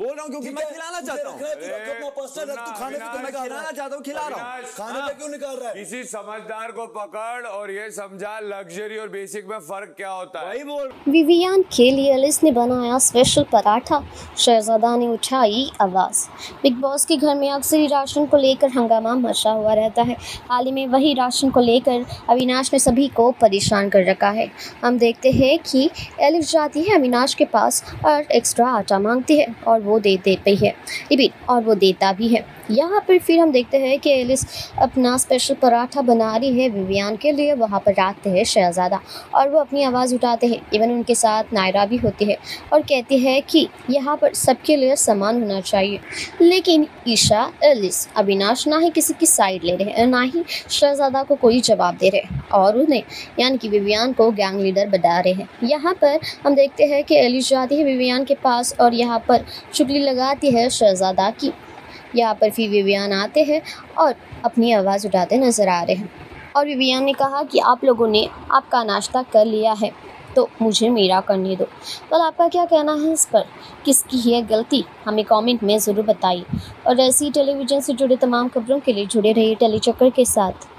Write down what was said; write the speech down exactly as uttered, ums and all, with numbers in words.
बोल रहा हूँ क्योंकि मैं खिलाना चाहता हूँ। खाने पे तो मैं खिलाना चाहता हूँ, खिला रहा हूँ। खाने पे क्यों निकाल रहा है? किसी समझदार को पकड़ और ये समझा लग्जरी और बेसिक में फर्क क्या होता है। वही बोल। विवियान के लिए एलिस ने बनाया स्पेशल पराठा, शहजादा ने उठाई आवाज। बिग बॉस के घर में अक्सर ही राशन को लेकर हंगामा मचा हुआ रहता है। हाल ही में वही राशन को लेकर अविनाश ने सभी को परेशान कर रखा है। हम देखते हैं कि एलिस जाती है अविनाश के पास और एक्स्ट्रा आटा मांगती है और वो दे देती है रिपीट और वो देता भी है। यहाँ पर फिर हम देखते हैं कि एलिस अपना स्पेशल पराठा बना रही है विवियान के लिए। वहाँ पर आते हैं शहजादा और वो अपनी आवाज़ उठाते हैं। इवन उनके साथ नायरा भी होती है और कहती है कि यहाँ पर सबके लिए समान होना चाहिए। लेकिन ईशा, एलिस, अविनाश ना ही किसी की साइड ले रहे हैं, ना ही शहजादा को कोई जवाब दे रहे और उन्हें यानी कि विवियान को गैंग लीडर बता रहे हैं। यहाँ पर हम देखते हैं कि एलिस जाती है विवियान के पास और यहाँ पर चुगली लगाती है शहजादा की। यहाँ पर फिर विवियान आते हैं और अपनी आवाज़ उठाते नजर आ रहे हैं और विवियान ने कहा कि आप लोगों ने आपका नाश्ता कर लिया है तो मुझे मेरा करने दो। पर आपका क्या कहना है इस पर? किसकी है गलती? हमें कमेंट में ज़रूर बताइए और ऐसी टेलीविज़न से जुड़े तमाम खबरों के लिए जुड़े रहिए टेलीचक्कर के साथ।